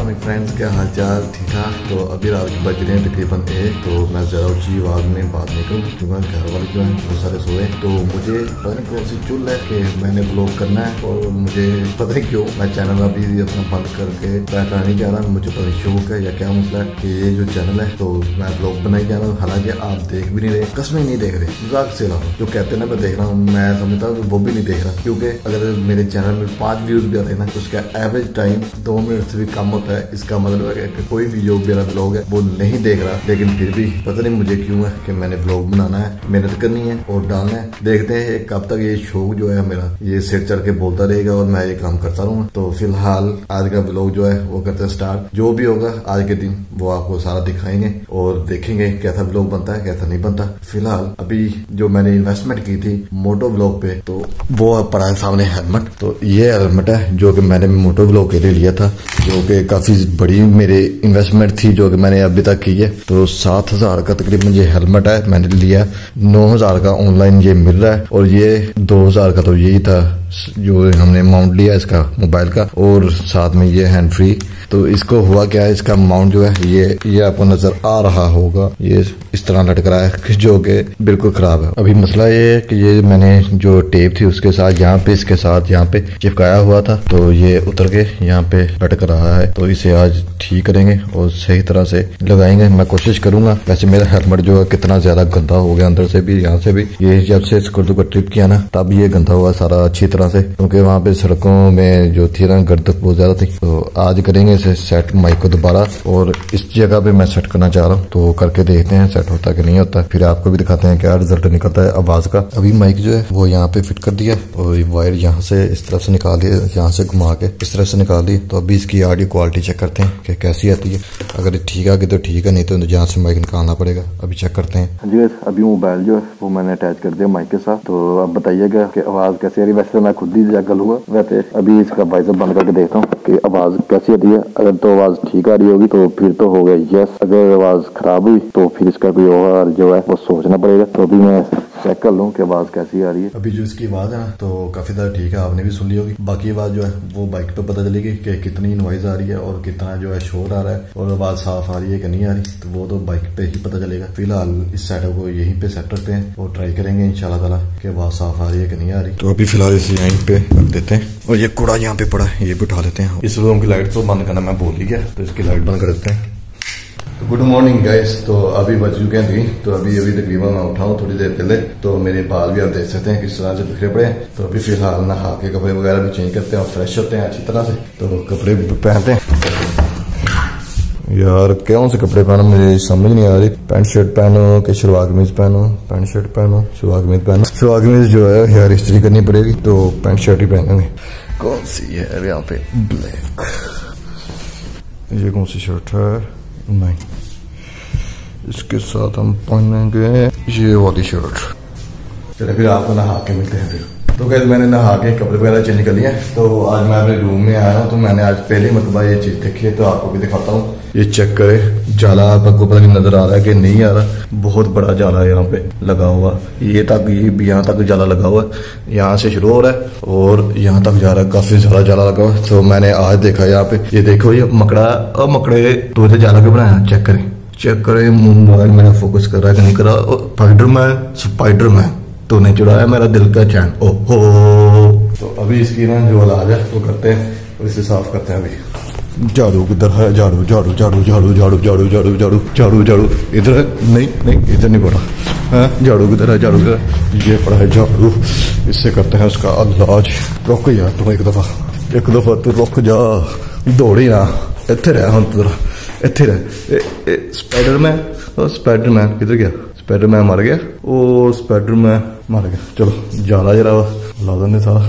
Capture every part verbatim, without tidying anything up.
अस्सलाम फ्रेंड्स, क्या हाल चाल? ठीक ठाक। तो अभी रात के बज रहे हैं तकरीबन एक। तो मैं ज़रा ऊँची आवाज़ में बात नहीं करूँ क्योंकि घर वाले जो हैं बहुत सारे सोए। तो मुझे पता नहीं कौन सी चुल है कि मैंने ब्लॉग करना है और मुझे पता नहीं क्यों मैं चैनल अभी अपना बंद करके बैठना नहीं चाह रहा। मुझे पता नहीं शौक है या क्या मसला है कि ये जो चैनल है तो मैं ब्लॉग बनाई जा रहा हूँ, हालांकि आप देख भी नहीं रहे, कसमें नहीं देख रहे, मजाक से रहा हूँ। जो कहते हैं ना मैं देख रहा हूँ, मैं समझता हूँ वो भी नहीं देख रहा, क्योंकि अगर मेरे चैनल में पाँच व्यूज भी आते हैं ना तो उसका एवरेज टाइम दो मिनट से भी कम होता है। इसका मतलब है कि कोई भी जो मेरा ब्लॉग है वो नहीं देख रहा, लेकिन फिर भी पता नहीं मुझे क्यों है कि मैंने ब्लॉग बनाना है, मेहनत करनी है और डालना है। देखते हैं कब तक ये शौक जो है मेरा ये सिर चढ़ के बोलता रहेगा और मैं ये काम करता रहूंगा। तो फिलहाल आज का ब्लॉग जो है वो करते हैं स्टार्ट। जो भी होगा आज के दिन वो आपको सारा दिखाएंगे और देखेंगे कैसा ब्लॉग बनता है कैसा नहीं बनता। फिलहाल अभी जो मैंने इन्वेस्टमेंट की थी मोटो ब्लॉग पे तो वो पड़ा है सामने हेलमेट। तो ये हेलमेट है जो कि मैंने मोटो ब्लॉग के लिए लिया था, जो कि काफी बड़ी मेरी इन्वेस्टमेंट थी जो कि मैंने अभी तक की है। तो सात हजार का तकरीबन ये हेलमेट है मैंने लिया, नौ हजार का ऑनलाइन ये मिल रहा है और ये दो हजार का तो यही था जो हमने अमाउंट लिया इसका मोबाइल का, और साथ में ये हैंड फ्री। तो इसको हुआ क्या है, इसका अमाउंट जो है ये ये आपको नजर आ रहा होगा, ये इस तरह लटक रहा है जो कि बिल्कुल खराब है। अभी मसला ये है कि ये मैंने जो टेप थी उसके साथ यहाँ पे इसके साथ यहाँ पे चिपकाया हुआ था, तो ये उतर के यहाँ पे लटक रहा है। तो इसे आज ठीक करेंगे और सही तरह से लगाएंगे, मैं कोशिश करूंगा। वैसे मेरा हेलमेट जो है कितना ज्यादा गंदा हो गया, अंदर से भी यहाँ से भी। ये जब से स्कूल का ट्रिप किया ना तब ये गंदा हुआ सारा अच्छी तरह से, क्योंकि वहाँ पे सड़कों में जो थी ना गर्द बहुत ज्यादा थी। तो आज करेंगे इसे सेट माइक को दोबारा, और इस जगह पे मैं सेट करना चाह रहा हूँ तो करके देखते हैं सेट होता कि नहीं होता, फिर आपको भी दिखाते हैं क्या रिजल्ट निकलता है आवाज का। अभी माइक जो है वो यहाँ पे फिट कर दिया और वायर यहाँ से इस तरफ से निकाल दिया, यहाँ से घुमा के इस तरफ से निकाल दी। तो अभी इसकी ऑडियो क्वालिटी चेक करते हैं कि कैसी आती है। अगर ठीक आ गई तो ठीक है, नहीं तो यहाँ से माइक निकालना पड़ेगा। अभी चेक करते हैं जी। अभी मोबाइल जो है वो मैंने अटैच कर दिया माइक के साथ। तो अब बताइएगा कि आवाज कैसी आ रही है। वैसे मैं खुद ही चेक कर लूंगा, वैसे अभी इसका वाइजर बंद करके देखता हूँ कि आवाज कैसी आती है। अगर तो आवाज ठीक आ रही होगी तो फिर तो हो गया यस, अगर आवाज खराब हुई तो फिर इसका कोई और जो है वो सोचना पड़ेगा। तो अभी मैं चेक कर लूँ कि आवाज कैसी आ रही है। अभी जो इसकी आवाज है ना तो काफी ज्यादा ठीक है, आपने भी सुन ली होगी। बाकी आवाज जो है वो बाइक पे पता चलेगी कि कितनी नॉइज आ रही है और कितना जो है शोर आ रहा है और आवाज साफ आ रही है कि नहीं आ रही, तो वो तो बाइक पे ही पता चलेगा। फिलहाल इस सेटअप को यहीं पे सेट करते हैं और ट्राई करेंगे इंशाल्लाह ताला कि आवाज साफ आ रही है कि नहीं आ रही। तो अभी फिलहाल इसे यहीं पे रख देते हैं और ये कूड़ा यहाँ पे पड़ा है ये भी उठा लेते हैं। इस रूम की लाइट तो बंद करना मैं भूल ही गया, तो इसकी लाइट बंद कर देते हैं। तो गुड मॉर्निंग गाइस। तो अभी बज चुके हैं तीन। तो अभी अभी तकरीबन मैं उठाऊं थोड़ी देर पहले, तो मेरे बाल भी आप देख सकते हैं किस तरह से बिखरे पड़े हैं। तो अभी फिलहाल नहा के कपड़े वगैरह भी चेंज करते हैं और फ्रेश होते हैं अच्छी तरह से। तो कपड़े भी पहनते हैं। यार कौन से कपड़े पहनो मुझे समझ नहीं आ रही। पैंट शर्ट पहनो कि शलवार कमीज पहनो, पैंट शर्ट पहनो शलवार कमीज पहनो। शलवार कमीज जो है हेयर इस्त्री करनी पड़ेगी तो पैंट शर्ट ही पहनेंगे। कौन सी है यहाँ पे? ब्लैक। ये कौन सी शर्ट है? नहीं, इसके साथ हम पहनेंगे ये वाली शर्ट। चलिए फिर आपको नहा के मिलते हैं फिर। तो कैसे मैंने नहा के कपड़े वगैरह चेंज कर लिए। तो आज मैं अपने रूम में आया हूँ, तो मैंने आज पहली मरतबा ये चीज देखी है, तो आपको भी दिखाता हूँ। ये चेक करे, जाला आपको पता नहीं नजर आ रहा है कि नहीं आ रहा, बहुत बड़ा जाला है यहाँ पे लगा हुआ। ये तक ये यहाँ तक जाला लगा हुआ है, यहाँ से शुरू हो रहा है और यहाँ तक जा रहा है, काफी ज्यादा जाला लगा हुआ है। तो मैंने आज देखा यहाँ पे, ये देखो ये मकड़ा और मकड़े तो इसे जाला क्यों बनाया, चेक करें चेक करें। मोबाइल मेरा फोकस कर रहा है कि नहीं कर रहा। स्पाइडरमैन स्पाइडरमैन तूने चुराया मेरा दिल का चैन, ओहो। तो अभी इसकी ना जो इलाज है वो करते हैं और इसे साफ करते हैं। अभी झाड़ू किधर है? झाड़ू झाड़ू झाड़ू झाड़ू झाड़ू झाड़ू झाड़ू झाड़ू झाड़ू झाड़ू इधर है? नहीं नहीं इधर नहीं पड़ा है। झाड़ू किधर है? झाड़ू किधर? ये पड़ा है झाड़ू। इससे करते हैं उसका इलाज। रुक यार तुम एक दफा एक दफा तू रुक जा, दौड़ी ना, इतने रह हम तुरा इतने रह। स्पाइडरमैन स्पाइडरमैन किधर गया? स्पाइडरमैन मर गया। ओ स्पाइडरमैन मर गया। चलो जाला जरा ला देंगे सारा।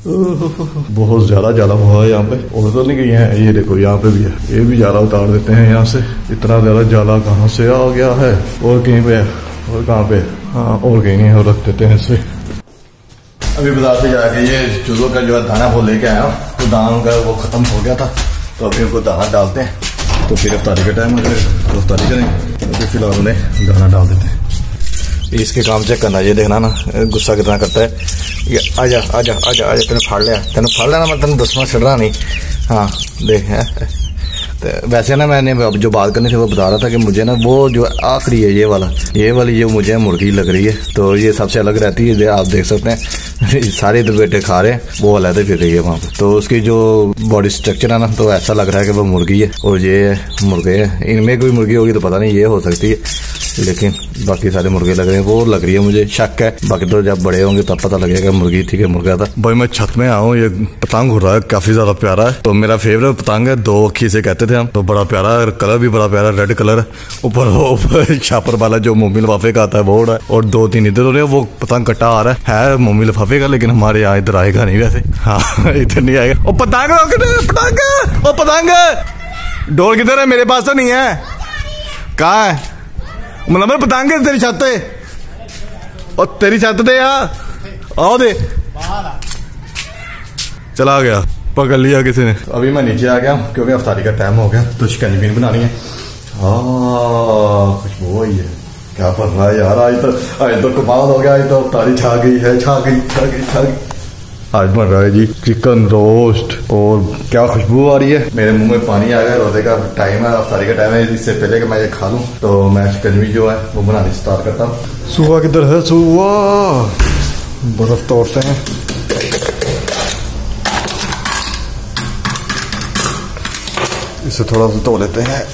बहुत ज्यादा जाला हुआ है यहाँ पे, और तो नहीं गई है। ये देखो यहाँ पे भी है, ये भी जाला उतार देते हैं यहाँ से। इतना ज्यादा जाला कहाँ से आ गया है? और कहीं पे है? और कहाँ पे? हाँ और कहीं नहीं है, और रख देते हैं इसे। अभी बाजार से जाके ये चूजों का जो है दाना वो लेके आया, तो दाना का वो खत्म हो गया था, तो अभी उनको दाना डालते हैं। तो फिर अफ्तारी का टाइम है, तो अफ्तारी करेंगे। तो फिलहाल उन्हें दाना डाल देते हैं। इसके काम चेक करना, ये देखना ना गुस्सा कितना करता है। ये आजा आजा आजा आजा तेने फाड़ लिया, तेने फाड़ लेना, मैं तेने दसवां छड़ रहा नहीं। हाँ देख वैसे ना मैंने जो बात करनी थी वो बता रहा था कि मुझे ना वो जो आखिरी है ये वाला ये वाली जो मुझे मुर्गी लग रही है तो ये सबसे अलग रहती है। आप देख सकते हैं सारे इधर बेटे खा रहे हैं, वो अलग फिर रही है वहाँ पे। तो उसकी जो बॉडी स्ट्रक्चर है ना तो ऐसा लग रहा है कि वो मुर्गी है और ये मुर्गे है। इनमें कोई मुर्गी होगी तो पता नहीं, ये हो सकती है, लेकिन बाकी सारे मुर्गे लग रहे हैं। वो लग रही है मुझे शक है, बाकी तो जब बड़े होंगे तब पता लगेगा मुर्गी थी कि मुर्गा था। भाई मैं छत में आऊँ, ये पतंग उड़ रहा है, काफी ज्यादा प्यारा है। तो मेरा फेवरेट पतंग है, दो अखी से कहते थे हम। तो बड़ा प्यारा कलर भी बड़ा प्यारा, रेड कलर। ऊपर ऊपर छापर वाला जो मोमी लिफाफे का आता है वो उड़ा है, और दो तीन इधर हो रहे हैं। वो पतंग कट्टा आ रहा है, है मोमी लिफाफे का, लेकिन हमारे यहाँ इधर आएगा नहीं वैसे। हाँ इधर नहीं आएगा। ओ पतंग पतंग ओ पतंग डोर किधर है? मेरे पास तो नहीं है। कहाँ है? मतलब पतंग है तेरी छत पे, और तेरी छत पे यार आओ दे। चला गया, पकड़ लिया किसी ने। अभी मैं नीचे आ गया क्योंकि अफ्तारी का टाइम हो गया, तो शिकंजी भी बनानी है। हाँ खुशबू आई है, क्या पड़ रहा है यार? आज तो आज तो कमाल हो गया, आज तो अफ्तारी छा गई है, छा गई छा गई छा गई। आज बन रहा है जी चिकन रोस्ट, और क्या खुशबू आ रही है, मेरे मुंह में पानी आ गया। रोजे का टाइम है, अफ्तारी का टाइम है, इससे पहले कि मैं ये खा लूं तो मैं शिकंजी जो है वो बनानी स्टार्ट करता हूँ। सुहा किधर है? सुहा बर्फ तोड़ते हैं। इसे थोड़ा सा धो लेते हैं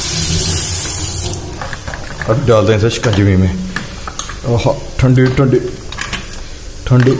और डालते हैं इसे शिकंजी में। ठंडी ठंडी ठंडी।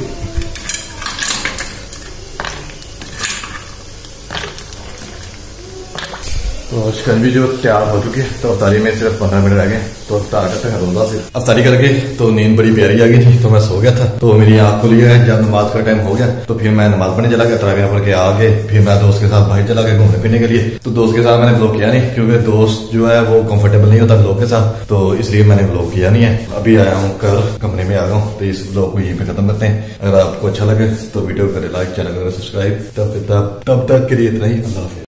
तो शिकंजी जो तैयार हो चुकी है, तो अफ्तारी में सिर्फ पंद्रह मिनट रह गए, तो स्टार्ट करते हैं रोजा से। अफ्तारी करके तो नींद बड़ी प्यारी आ गई थी, तो मैं सो गया था। तो मेरी आंख खुली है, जब नमाज का टाइम हो गया तो फिर मैं नमाज पढ़ने चला गया। तरावीह पढ़ के आगे फिर मैं दोस्त के साथ बाहर चला गया घूमने फिरने के लिए। तो दोस्त के साथ मैंने व्लॉग किया नहीं, क्योंकि दोस्त जो है वो कंफर्टेबल नहीं होता व्लॉग के साथ, तो इसलिए मैंने व्लॉग किया नहीं है। अभी आया हूँ कल कमरे में आ गया हूँ, तो इस व्लॉग को यहीं पे खत्म करते हैं। अगर आपको अच्छा लगे तो वीडियो करें लाइक, चैनल करें सब्सक्राइब। तब तक तब तक के लिए इतना ही, अल्लाह हाफिज़।